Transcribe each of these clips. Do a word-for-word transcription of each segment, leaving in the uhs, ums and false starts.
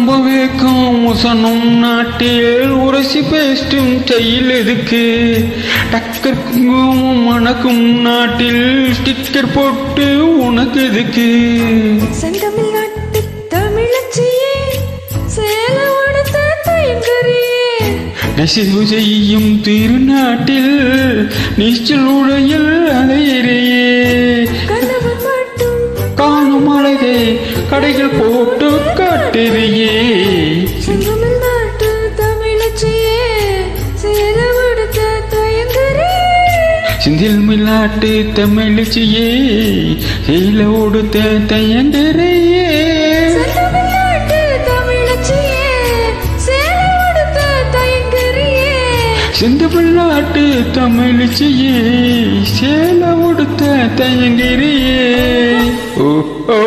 ரொம்ப வேக்கம் உசனும் நாட்டில் உரசி பேஸ்டும் தையில் எதுக்கு டக்கர் குங்குமம் மணக்கும் நாட்டில் ஸ்டிக்கர் போட்டு உனக்கு எதுக்கு செந்தமிழ் நாட்டு தமிழச்சியே சேல உடுத்த தயங்கரியே நெசவு செய்யும் திருநாட்டில் நீச்சல் உடையில் அலையிறையே கனவு மட்டும் காணும் அழகை கடைகள் போட்டு காட்டுறியே செந்தமிழ் நாட்டு தமிழச்சியே சேல உடுத்த தயங்கரியே சிந்தில் மில்லாட்டு தமிழச்சியே சேல உடுத்த தயங்கரியே செந்தமிழ் நாட்டு தமிழச்சியே சேல உடுத்த தயங்கரியே சிந்தமிழ் நாட்டு தமிழச்சியே சேல உடுத்த தயங்கரியே ஓ ஓ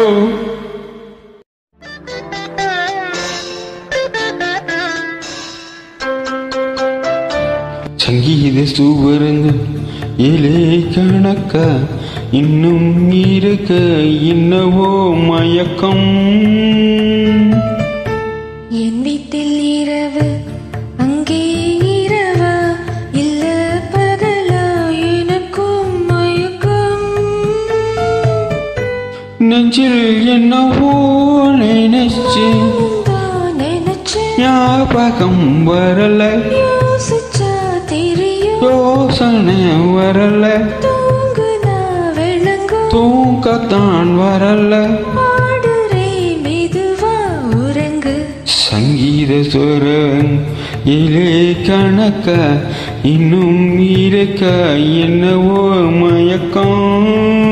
சங்கீத சுவரங்கள் ஏழே கணக்கா இன்னும் இருக்க இன்னவோ மயக்கம் என் வீட்டில் இரவு அங்கே இரவா இல்ல பகலா எனக்கும் மயக்கம் நெஞ்சில் என்னவோ நினைச்சு நினைச்சேன் ஞாபகம் வரல யோசிச்சா தெரியும் யோசனை வரல தூங்குனா விளங்கும் தூக்கத்தான் வரல ஆடுறே மெதுவா உறங்கு சங்கீத சுரம் இலே கணக்க இன்னும் இருக்க என்னவோ மயக்கம்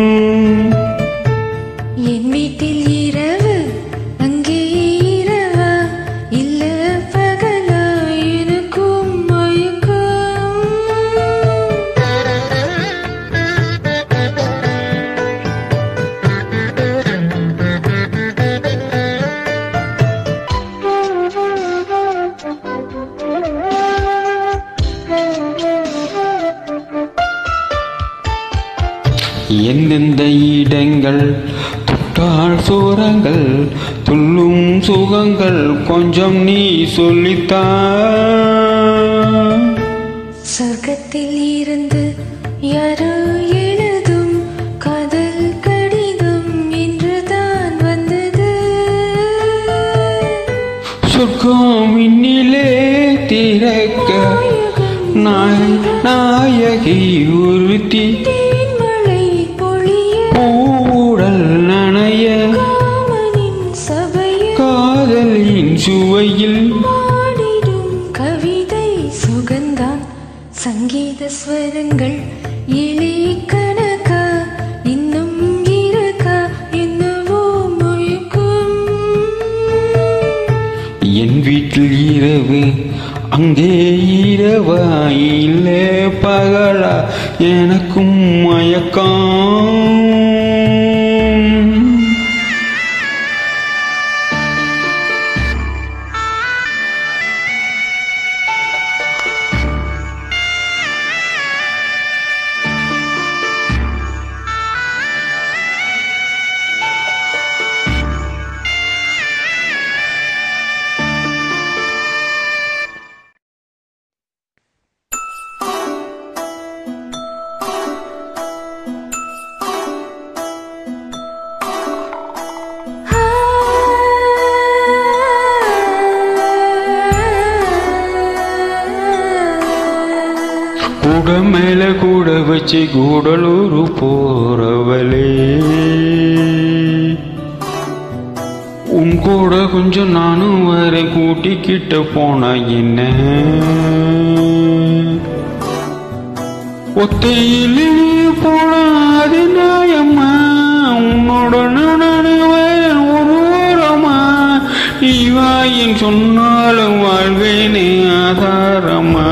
என் வீட்டில் இரவு அங்கே இரவா இல்ல பகலா எனக்கும் மயக்கம் எந்தெந்த இடங்கள் தொட்டால் சோரங்கள் துள்ளும் சுகங்கள் கொஞ்சம் நீ சொல்லித்தா சொர்க்கத்தில் இருந்து யாரோ எழுதும் காதல் கடிதம் என்றுதான் வந்தது சொர்க்கம் இன்னிலே திறக்க நாய் நாயகி உறுத்தி தேன்மழை பொழிய ஊடல் நனைய காமனின் சபையில் காதலின் சுவையில் பாடிடும் கவிதை சுகந்தான் சங்கீத ஸ்வரங்கள் இலே கணக்கா இன்னும் இருக்கா என்னவோ மயக்கம் என் வீட்டில் இரவு அங்கே இரவா இல்லை பகலா எனக்கும் மயக்கம் கூட மேல கூட வச்சு கூடலூர் போறவளே உன் கூட கொஞ்சம் நானும் வர கூட்டிக்கிட்ட போனா என்ன ஒத்தையில் போனா அது நியாயம்மா உன்னோட நனவேன் ஒரு ஓரமா இவாயின் சொன்னாலும் வாழ்வேனே ஆதாரமா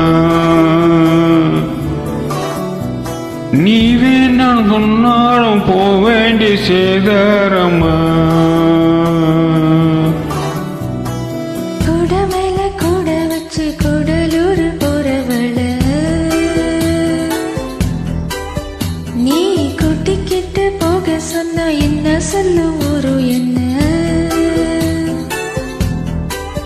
நீ வேண்டாம் சொன்னாலும் போ வேண்டிய சேதாரமா கூட மேல கூட வச்சு கூடலூர் போறவள நீ கூட்டிக்கிட்டு போக சொன்ன என்ன சொல்லும் ஒரு என்ன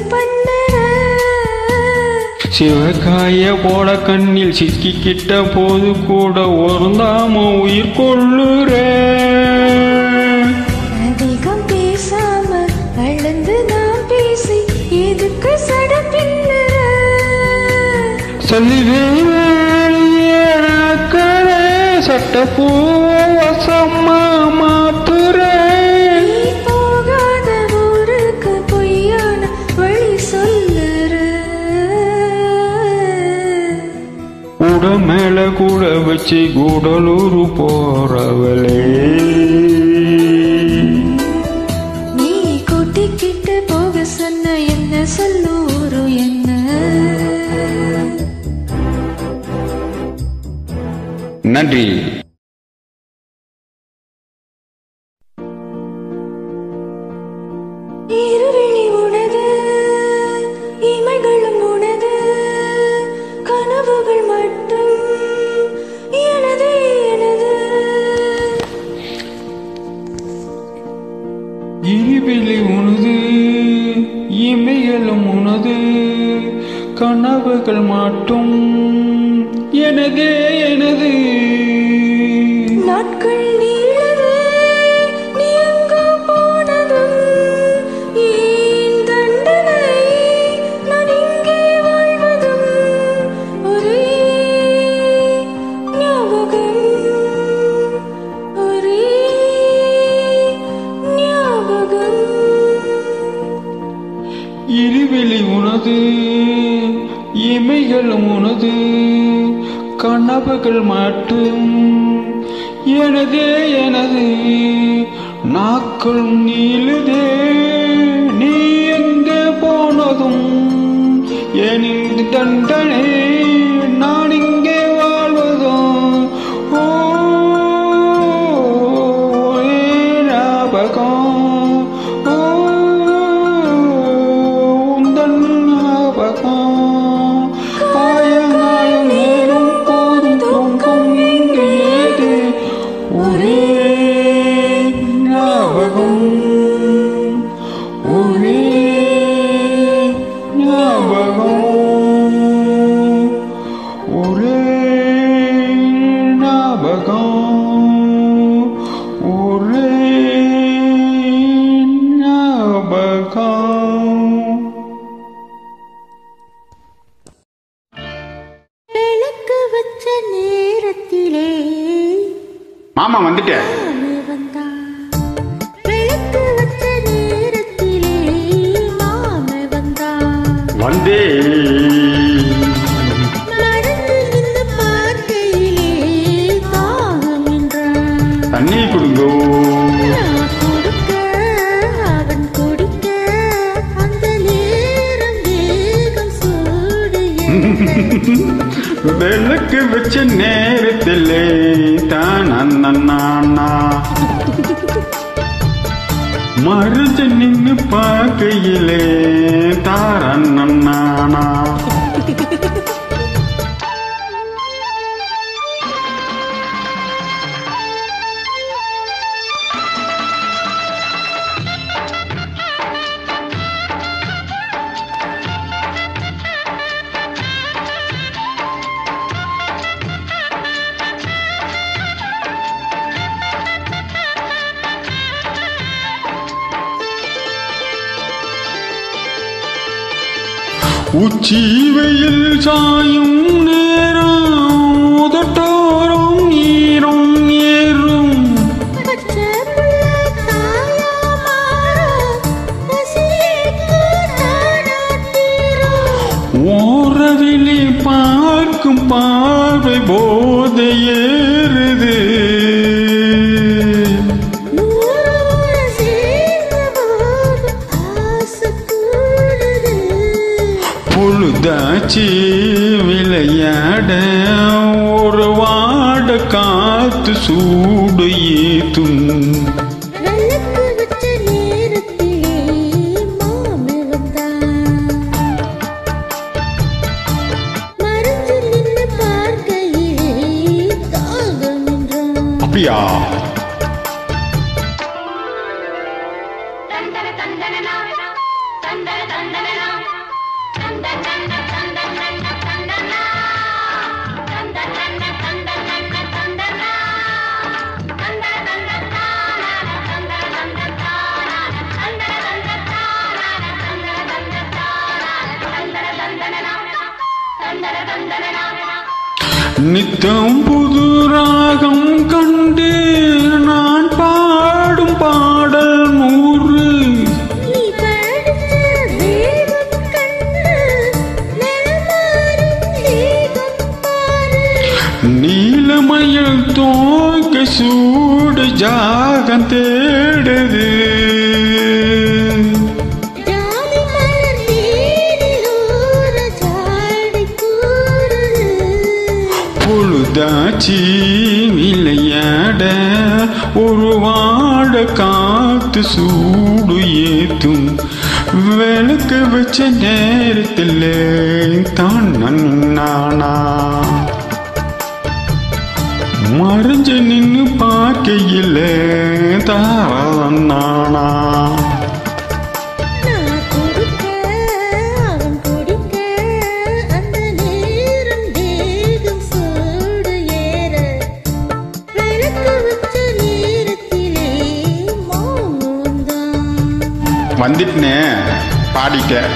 பண்ணுற சிவகாய போல கண்ணில் சிக்கிக்கிட்ட போது கூட ஒருந்தாம உயிர் கொள்ளுற அதிகம் பேசாம அளந்து நான் பேசி எதுக்கு சட பின்னுற சொல்லிவே சட்ட பூவசம்மா மாத்துற நீ போகாத ஊருக்கு பொய்யான வழி சொல்லுற உட மேல கூட வச்சு கூடலூர் போறவளே நீ கூட்டிக்கிட்டு போக சொன்ன என்ன சொல்லூரு என்ன நன்றி. இருவிழி உனது இமைகளும் உனது கனவுகள் மட்டும் எனது எனது இருவிழி உனது இமைகளும் உனது கனவுகள் மட்டும் எனதே எனது நாட்கள் நீளவே நீ எங்கு போனதும் ஏன் தண்டனை நான் இங்கே வாழ்வதும் ஒரே ஞாபகம் ஒரே ஞாபகம் இருவிழி உனது இமைகளும் உனது கனவுகள் மட்டும் எனதே எனது நாட்கள் நீளுதே நீ எங்கே போனதும் என் தண்டனை நான் இங்கே வாழ்வதும் ஓ ஞாபகம் ஓ உந்தன் ஞாபகம் ஒரே ஞாபகம் ஒரே ஞாபகம் ஒரே ஞாபகம் ஒரே ஞாபகம். விளக்கு வச்ச நேரத்திலே மாமா வந்துட்டேன். விளக்கு வச்ச நேரத்திலே மாம வந்தா வந்தே நடந்து நின்று பார்க்கையிலே தாகம் என்றான் தண்ணி குடுங்கோ கொடுக்க அவன் குடிக்க அந்த நேரம் வேகம் சூடு விளக்கு வச்ச நேரத்திலே தான் அண்ணா மறுச்சு நின்னு பார்க்கையிலே தாரண்ணா உச்சி வெயில் சாயும் நேரம் உதட்டோரும் நீரும் ஏறும் ஓரவிழி பார்க்கும் பார்வை போதை ஏறுது பொழுதாச்சி விளையாட ஒரு வாட காத்து சூடு ஏத்தும் அப்படியா? தந்தன தந்தன தந்தன தந்தன நித்தம் புது ராகம் கண்டு நான் பாடும் பாடல் நூறு. நீலமயில் தோக்க சூடு ஜாகம் தேடுது. பொழுதாச்சி விளையாட ஒரு வாட காத்து சூடு ஏத்தும். விளக்கு வச்ச நேரத்தில் தான் நானா மறைஞ்ச நின்னு பார்க்கையில் தான் நானா. வந்துட்டே பாடிட்டேன்.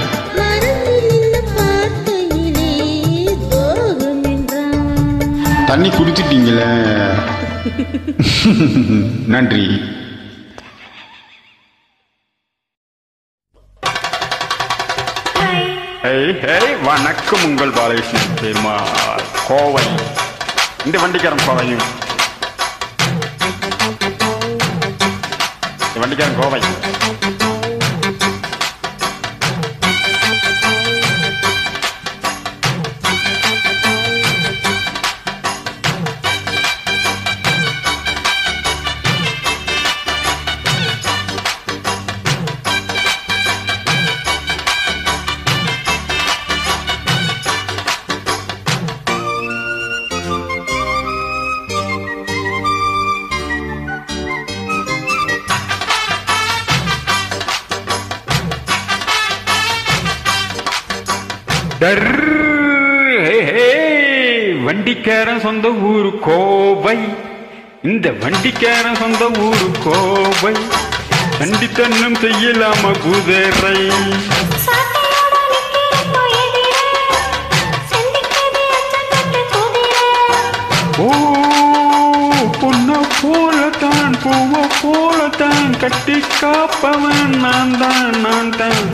தண்ணி குடிச்சிட்டீங்களே. நன்றி. வணக்கம். உங்கள் பாலகிருஷ்ணன் தெரியுமா? கோவை இந்த வண்டிக்காரன் கோவையும் வண்டிக்காரன் கோவை. வண்டிக்காரன் சொந்த ஊரு கோவை. இந்த வண்டிக்காரன் சொந்த ஊரு கோவை. வண்டித்தன்னம் செய்யலாம குதிரை. ஓ பொண்ண போலத்தான் பூவ போலத்தான் கட்டி காப்பவன் நான் தான் நான் தான்.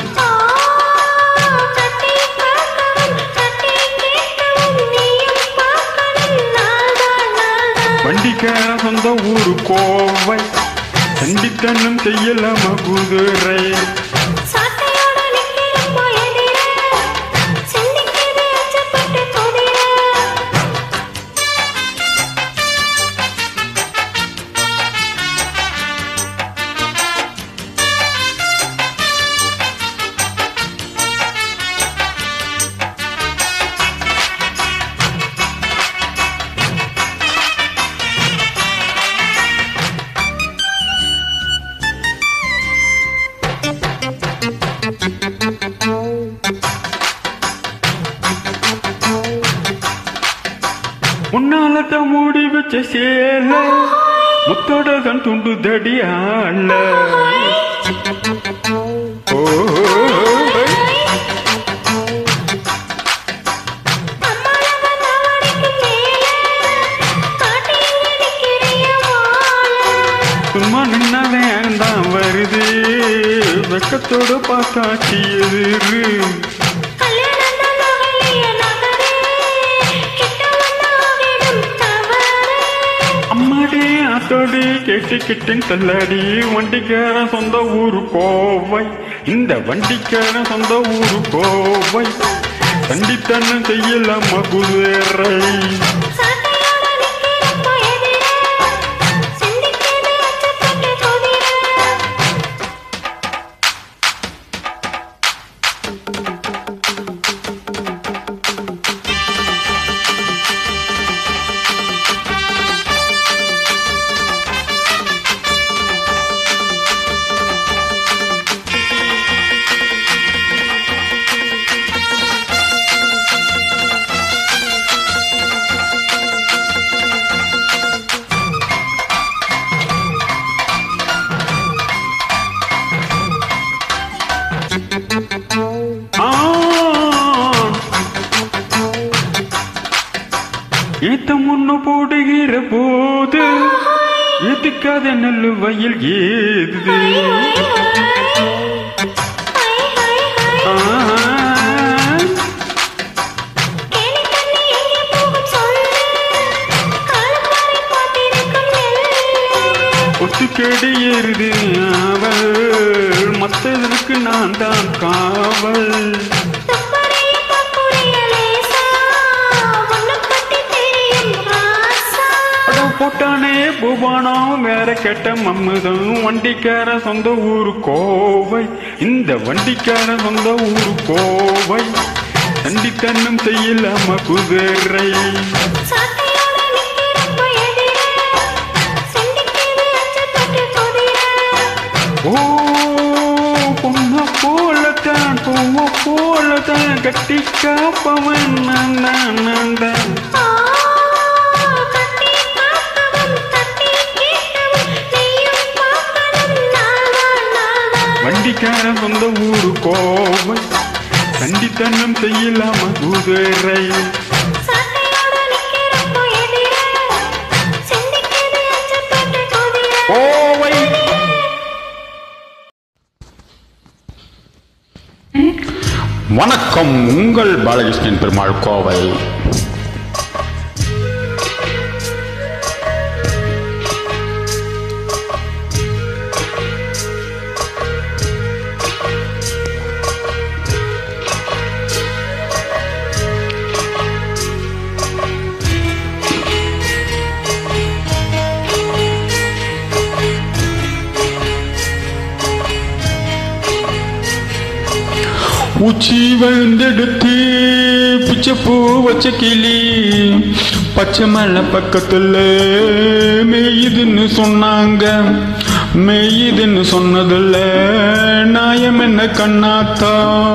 வண்டிக்காரன் சொந்த ஊரு கோவை. வண்டித்தன்னம் செய்யலாம குதிரை. முன்னாலத்த மூடி வச்ச சேல முத்தோட கண் துண்டு தடியால. ஓ சும்மா நின்னா வேண்டாம் வருது வெக்கத்தோட பார்த்தாச்சி எதிரு. ஆத்தோடி கேட்டுக்கிட்டேன் தள்ளாடி. வண்டிக்காரன் சொந்த ஊரு கோவை. இந்த வண்டிக்காரன் சொந்த ஊரு கோவை. வண்டித்தன்னம் செய்யலாம குதிரை. ஏத்த முன்னு போடுகிற போது எதுக்காத நெல்லு வயல் ஏது ஒத்துக்கேடு ஏறுது அவள் மத்ததற்கு நான் தான் காவல் போட்டானே பூபானம் வேற கெட்ட மம்முதம் வண்டிக்கார சொந்த ஊரு கோவை இந்த வண்டிக்கார சொந்த ஊரு கோவை சண்டித்தன்னும் செய்யலாம குதிரை ஓ பொண்ண போலத்தான் பூவ போலத்தான் கட்டி காப்பவன் நான் நான் வண்டிக்கார சொந்த ஊரு கோவை சண்டித்தன்னம் செய்யலாம குதிரை கோவை வணக்கம் உங்கள் பாலகிருஷ்ணன் பெருமாள் கோவை உச்சி வந்தெடுத்து பிச்சை பூ வச்ச கிளி பச்சை மலை பக்கத்துல மேயுதுன்னு சொன்னாங்க மேயுதுன்னு சொன்னதில்ல நாயம் என்ன கண்ணாத்தா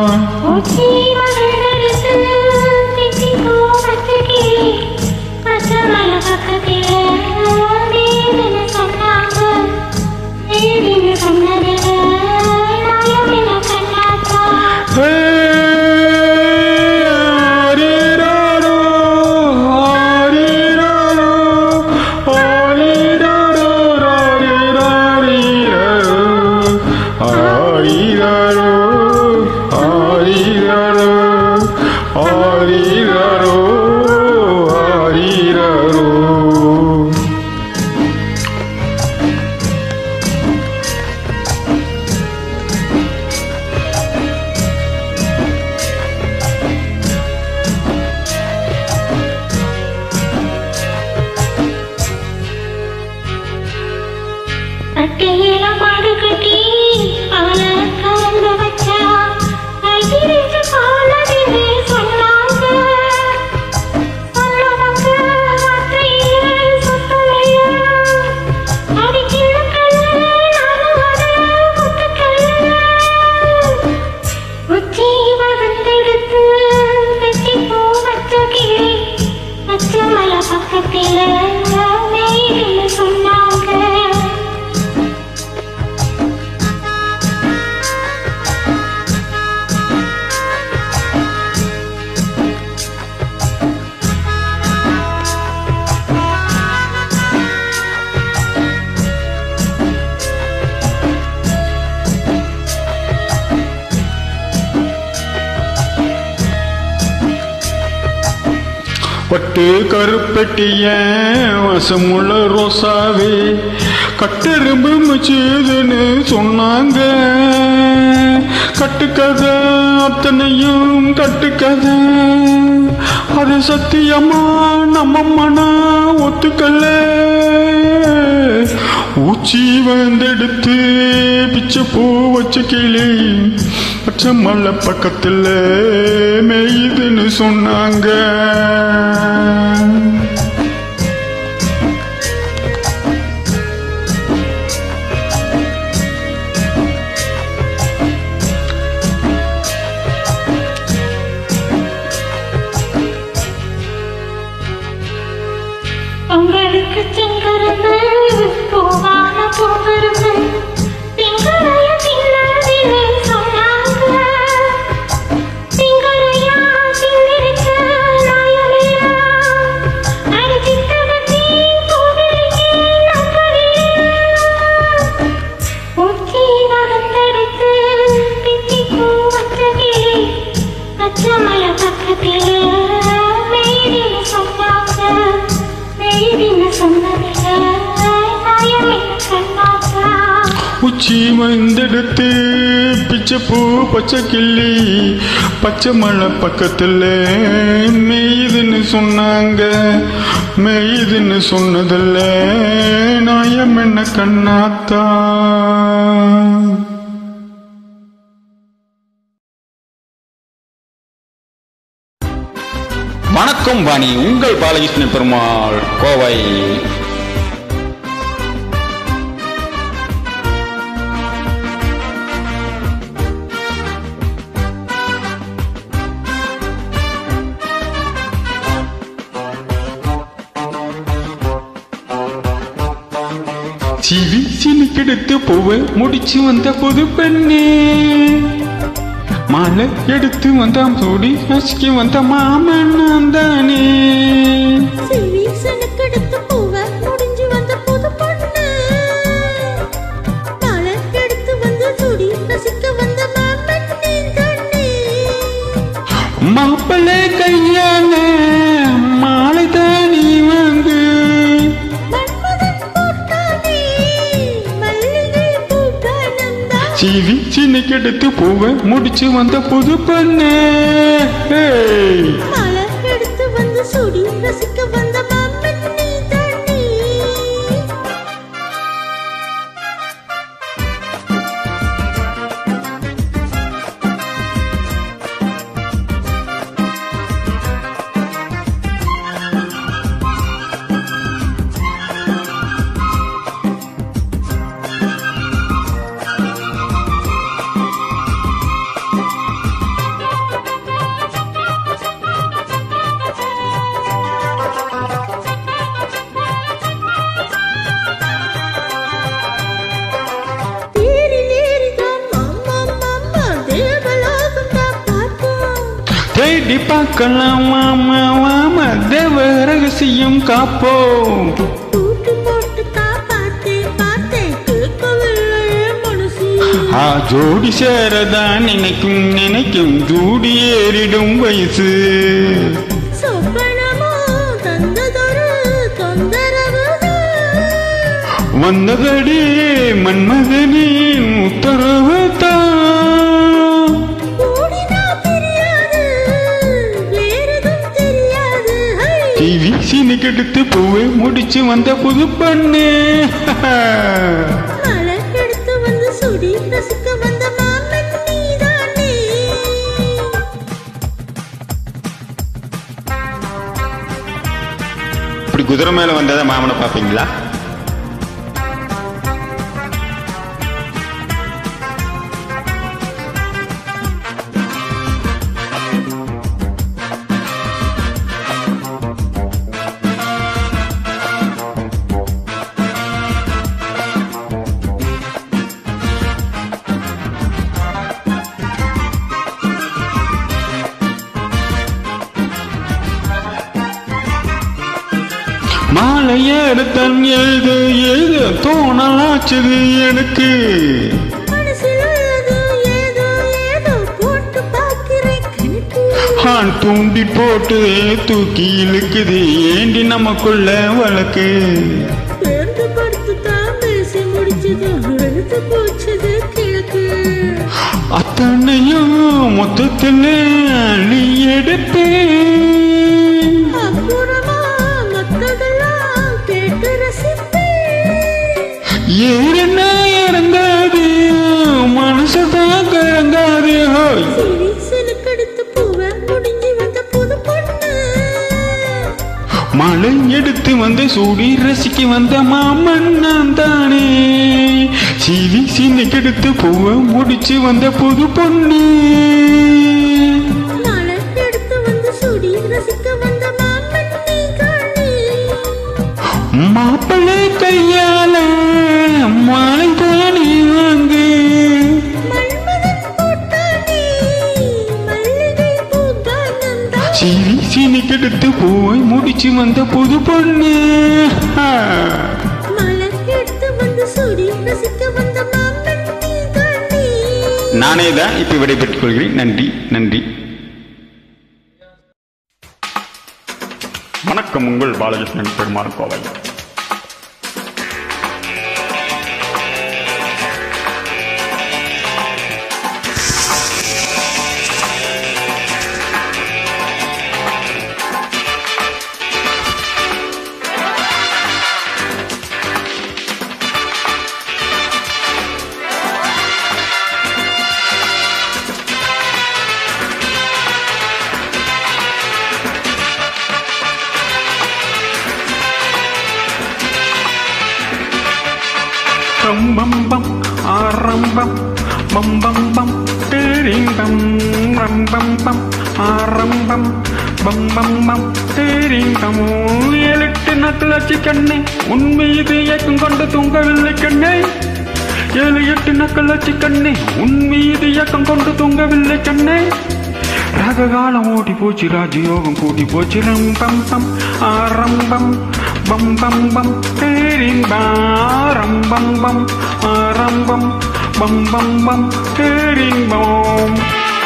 பட்டு கருப்பெட்டிய வசமுள்ள ரோசாவே கட்டெரும்பு முச்சுதுன்னு சொன்னாங்க கட்டுக்கதை அத்தனையும் கட்டுக்கதை அது சத்தியமா நம்ம மன ஒத்துக்கல்ல ஊச்சி வந்தெடுத்து பிச்சை பூ வச்ச கிளி பச்சை மலை பக்கத்துல மேயுதுன்னு சொன்னாங்க உங்களுக்கு செங்கரும்பு பூவான பூங்கரும்பு திங்களைய தின்னதிலே சொன்னாங்க திங்களையா தின்னிருக்க நாயலையா பிச்சி வந்தெடுத்து பிச்சை பூ பச்சை கிள்ளி பச்சை மலை பக்கத்துல மெய்துன்னு சொன்னாங்க. மெய்துன்னு சொன்னதில்ல நாயம் என்ன கண்ணாத்தா. வணக்கம் வாணி, உங்கள் பாலகிருஷ்ண பெருமாள், கோவை. சிவி சினி கெடுத்து பூவை முடிச்சு வந்த புது பெண்ணே, மாலை எடுத்து வந்தாம் சோடி அசிக்கி வந்த மாமன் தானே. சிவி சினி கெடுத்து பூவை முடிஞ்சு வந்த புது பெண்ணே, மாலை எடுத்து வந்த சோடி அசிக்க வந்த மாமன் தானே. மாப்பிள்ளை கையால மாலை தானி வாங்கு, சிவி சின்ன கெடுத்து பூவை முடிச்சு வந்த புது பெண்ணே. மாலை எடுத்து வந்து சுடி ரசிக்க வந்த மாமன் நீதானே. தேடி பார்க்கலாம் மாமா மாமா, தேவ ரகசியம் காப்போம். கூட்டு போட்டு காப்பாத்தே பார்த்தே கேட்கவில்லை மனசு. ஆ ஜோடி சேரதான் நினைக்கும் நினைக்கும் ஜூடி ஏறிடும் வயசு. சொப்பனமோ தந்ததொரு தொந்தரவு வந்ததடி மன்மதனின் உத்தரவு தான். டிவி சீனி கெடுத்து பூவை முடிச்சு வந்த புது பெண்ணே. மாலை எடுத்து வந்து சுடி ரசிக்க வந்த மாமன் நீதானே. இப்படி குதிரை மேல வந்ததை மாமனை பாப்பீங்களா? மாலையேடுத்தன் எழுது எழுது தோணலாச்சுது எனக்கு. ஆண் தூண்டி போட்டு தூக்கி இழுக்குது ஏண்டி நமக்குள்ள வழக்கு. அத்தனையும் மொத்தத்தில் நீ எடுப்பே. ஏறனா இறங்காது மனசுதான் கலங்காது. மழை எடுத்து வந்து சூடி ரசிக்க வந்த மாமன் நான் தானே. சீவி சீனி கெடுத்து பூவை முடிச்சு வந்த புது பொண்ணு. மாப்பிள்ளை கையால மாலை தானி வாங்கு, சீவி சீனி கெடுத்து பூவை முடிச்சு வந்த புது பொண்ணு. நானே தான் இப்ப விடைபெற்றுக் கொள்கிறேன். நன்றி நன்றி. வணக்கம், உங்கள் பாலகிருஷ்ணன் பெருமாள், கோவை. பம் பம் பம் ஆரம்பம் பம் பம் பம் தெரிந்தம் ரம் பம் பம் ஆரம்பம் பம் பம் பம் தெரிந்தமோ ஏழெட்டு நக்கலாச்சி கண்ணே உன் மீது ஏக்கம் கொண்டு தூங்கவில்லை கண்ணே ஏழு எட்டு நக்கலாச்சி கண்ணே உன் மீது ஏக்கம் கொண்டு தூங்கவில்லை கண்ணே ராககாலம் ஓடி போச்சு ராஜயோகம் கூட்டி போச்சு ரம் பம் பம் ஆரம்பம் பம் பம் பம் தெரிந்தாரம் பம் பம் ஆரம்பம் பம் பம் பம் தெரிந்தோம்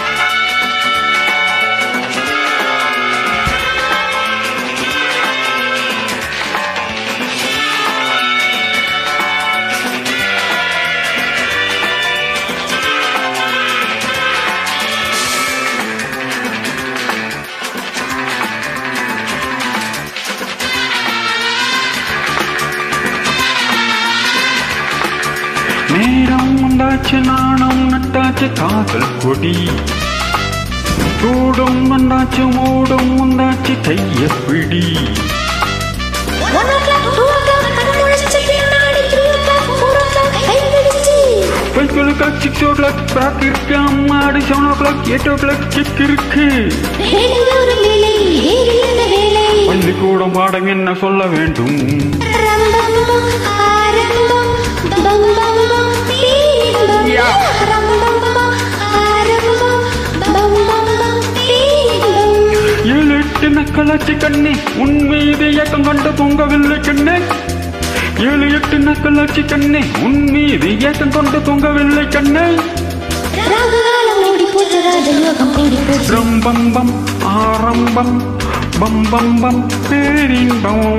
நேரம் வந்தாச்சு நாணம் நட்டாச்சு காதல் கொடி சூடும் வந்தாச்சு மூடும் வந்தாச்சு கைய பிடி சிக்ஸ் ஓ கிளாக் பேக் இருக்கு அம்மாடி seven o'clock eight o'clock கிக் இருக்கு பள்ளிக்கூடம் பாடம் என்ன சொல்ல வேண்டும் ஏழு எட்டு நக்கலாச்சி கண்ணே உன் மீது ஏக்கம் கண்டு தூங்கவில்லை கண்ணே ஏழு எட்டு நக்கலாச்சி கண்ணே உன் மீது ஏக்கம் கொண்டு தூங்கவில்லை கண்ணே ரம் பம் பம் ஆரம்பம் பம் பம் பம் தெரிந்தோம்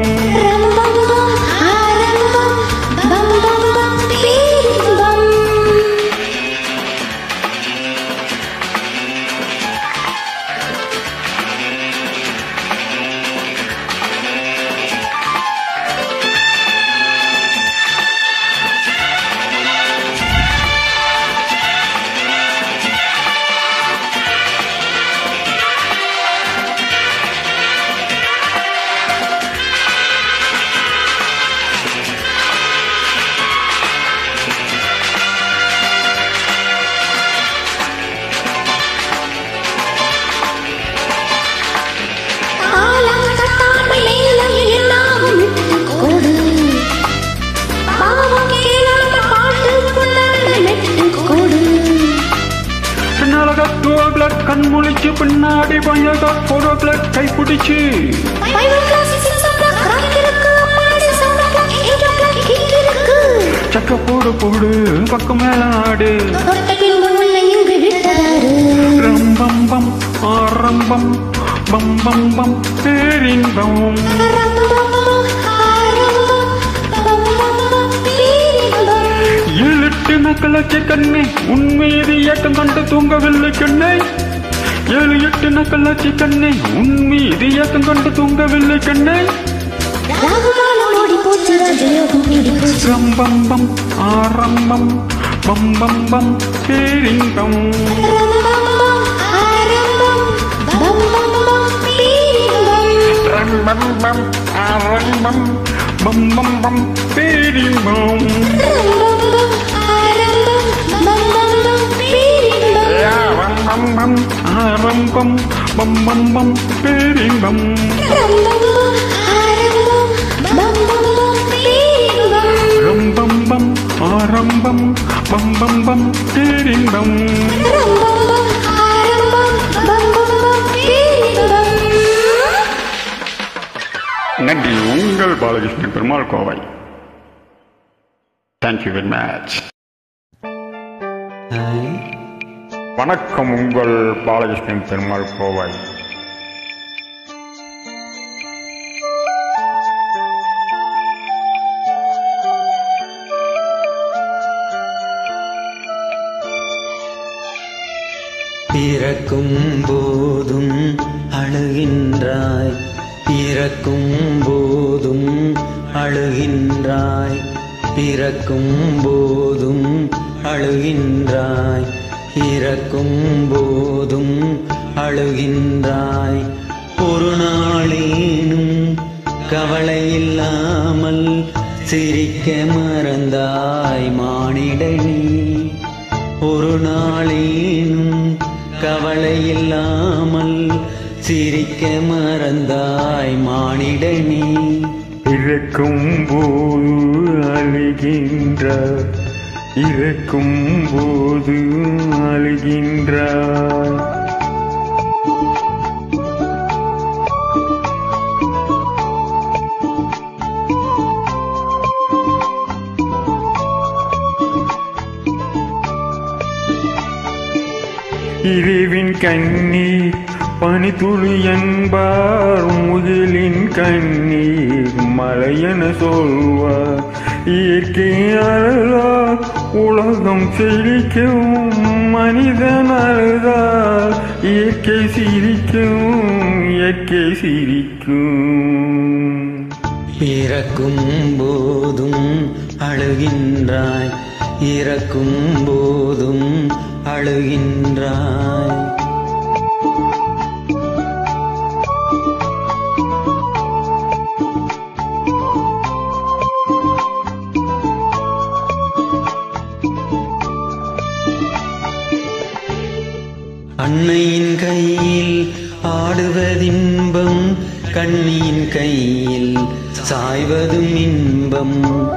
கண் முழிச்சு பின்னாடி பையகா ஃபோர் ஓ கிளாக் கை பிடிச்சு சக்க போடு போடு பக்கம் மேல ஆடு ரம் பம் பம் ஆரம்பம் பம் பம் பம் தெரிந்தோம் ஏழெட்டு நக்கலாச்சி கண்ணே உன் மீது ஏக்கம் கண்டு தூங்கவில்லை கண்ணே ஏழு எட்டு நக்கலாச்சி கண்ணே உன் மீது ஏக்கம் கண்டு தூங்கவில்லை கண்ணே ரம் பம் பம் ஆரம்பம் பம் பம் பம் தெரிந்தோம் ரம் பம் பம் ஆரம்பம் பம் பம் பம் தெரிந்தோம் பம் பம் ஆரம்பம் பம் பம் பம் தெரிந்தோம் ரம் பம் பம் ஆரம்பம் பம் பம் பம் தெரிந்தோம் நன்றி. உங்கள் Balakrishnan Perumal Kovai. Thank you very much. வணக்கம். உங்கள் பாலகிருஷ்ணன் பெருமாள் கோவை. பிறக்கும் போதும் அழுகின்றாய், பிறக்கும் போதும் அழுகின்றாய், பிறக்கும் போதும் அழுகின்றாய், இறக்கும் போதும் அழுகின்றாய். ஒரு நாளேனும் கவலை இல்லாமல் சிரிக்க மறந்தாய் மா நாளேனும் கவலை இல்லாமல் சிரிக்க மறந்தாய் மானிடனே. இறக்கும் போது அழுகின்றாய், இறக்கும் போது அழுகின்றாய். இரவின் கண்ணீர் பனித்துளி என்பார், முகிலின் கண்ணீர் மலையென சொல்வார். இயற்கை அழுதால் உலகம் செழிக்கும், மனிதன் அழுதால் இயற்கை சிரிக்கும், இயற்கை சிரிக்கும். பிறக்கும் போதும் அழுகின்றாய், இறக்கும் போதும் அழுகின்றாய். அன்னையின் கையில் ஆடுவதின்பம், கண்ணியின் கையில் சாய்வதும் இன்பம்.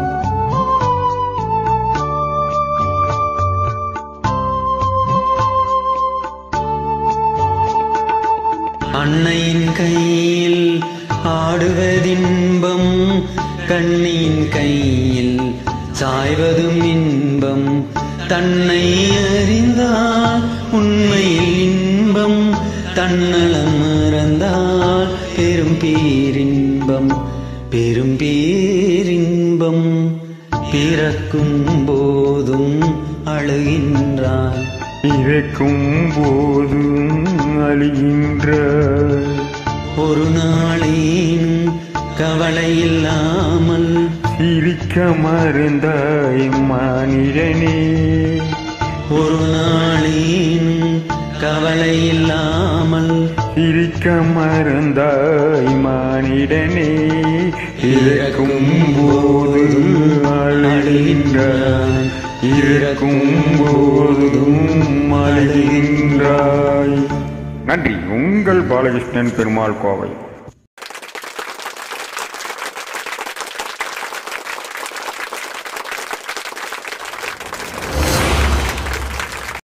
அன்னையின் கையில் ஆடுவதின்பம், கண்ணியின் கையில் சாய்வதும் இன்பம். தன்னை அறிந்தால் உண்மையில் இன்பம், தன்னலம் மறந்தால் பெரும் பேரின்பம், பெரும் பேரின்பம். பிறக்கும் போதும் அழுகின்றாய், இறக்கும் போதும் அழுகின்றாய். ஒரு நாளேனும் கவலை இல்லாமல் சிரிக்க மறந்தாய் மானிடனே. ஒரு நாளேனும் கவலை இல்லாமல் சிரிக்க மறந்தாய் மானிடனே. இறக்கும் போது அழுகின்றாய், இறக்கும் போதும் அழுகின்றாய். நன்றி. உங்கள் பாலகிருஷ்ணன், பெருமாள் கோவை.